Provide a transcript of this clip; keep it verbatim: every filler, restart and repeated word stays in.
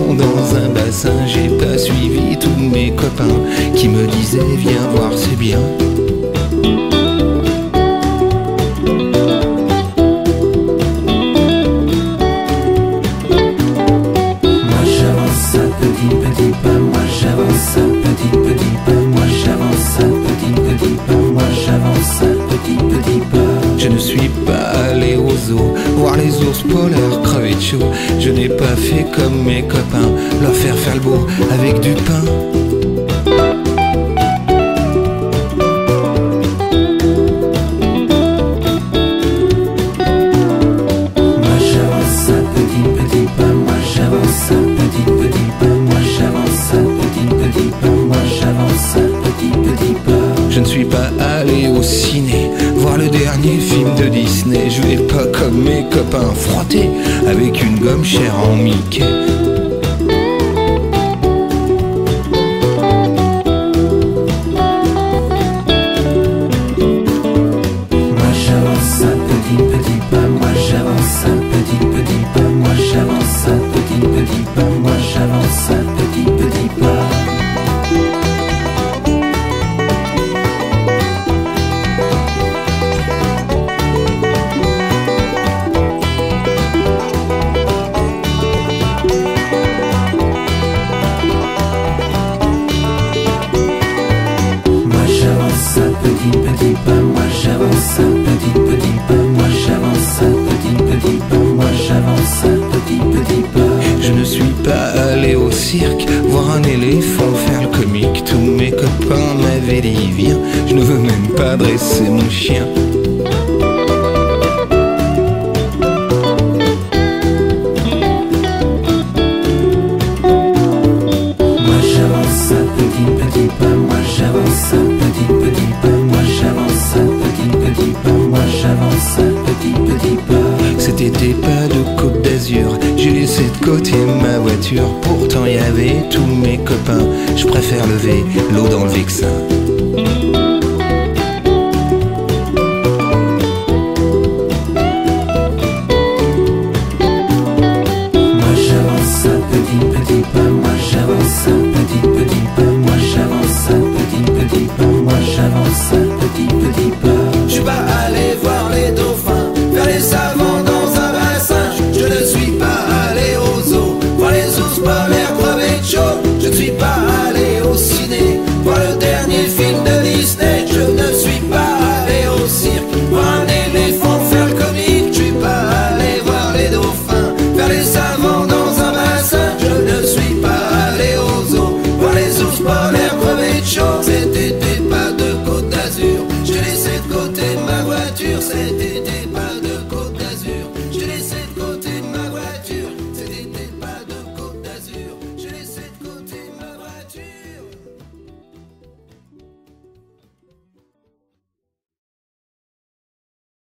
fond dans un bassin. J'ai pas suivi tous mes copains qui me disaient viens voir c'est bien. Moi j'avance à petit petit pas, moi j'avance à petit petit pas, moi j'avance à petit petit pas, moi j'avance à petit petit pas. Je ne suis pas allé au zoo voir les ours polaires crever de chaud. Je n'ai pas fait comme mes copains, leur faire faire le beau avec du pain. Moi j'avance à petit petit pas, moi j'avance à petit petit pas, moi j'avance à petit petit pas, moi j'avance à petit petit pas. Je ne suis pas allé au ciné voir le dernier film de Disney. Je vais pas comme mes copains frotter avec une gomme chère en Mickey. Moi j'avance à petit petit pas, moi j'avance à petit petit pas, moi j'avance à petit petit pas, moi j'avance à petit petit pas. Moi j'avance à petit petit pas, moi j'avance à petit petit pas, moi j'avance à petit petit pas, moi j'avance à petit petit pas. Je ne suis pas allé au cirque voir un éléphant faire le comique. Tous mes copains m'avaient dit viens, je ne veux même pas dresser mon chien. Moi j'avance à petit petit pas, moi j'avance à petit petit pas, moi j'avance à petit petit pas, moi j'avance à petit petit pas. Cet été pas de Côte d'Azur, j'ai laissé de côté ma voiture. Pourtant y avait tous mes copains, je préfère lever l'eau dans le Vexin.